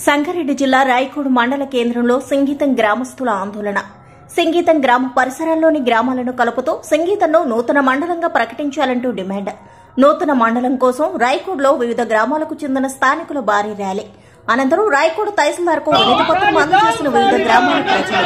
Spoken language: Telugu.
సంగారెడ్డి జిల్లా రాయకోడ్ మండల కేంద్రంలో సింగీతం గ్రామస్తుల ఆందోళన. సింగీతం గ్రామ పరిసరాల్లోని గ్రామాలను కలుపుతూ సింగీతంను నూతన మండలంగా ప్రకటించాలంటూ డిమాండ్. నూతన మండలం కోసం రాయకోడ్లో వివిధ గ్రామాలకు చెందిన స్థానికుల భారీ ర్యాలీ. అనంతరం రాయకోడ్ తహసీల్దార్కు వినతి పత్రం అందజేసిన వివిధ గ్రామాల ప్రజలు.